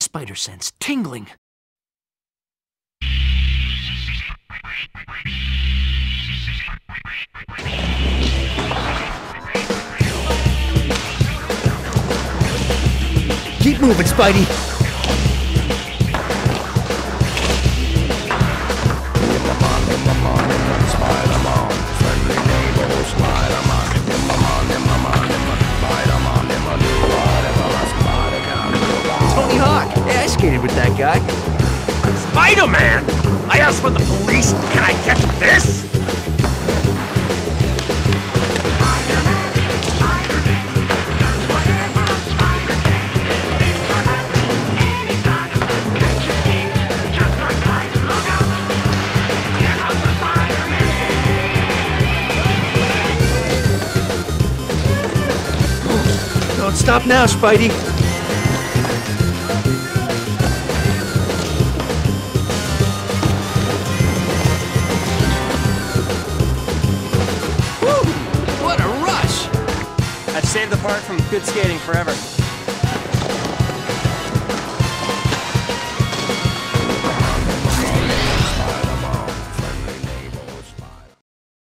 spider sense tingling. Keep moving, Spidey. Tony Hawk. Hey, I skated with that guy. Spider-Man! I asked for the police. Can I get this? Don't stop now, Spidey. Woo! What a rush! I've saved the park from good skating forever.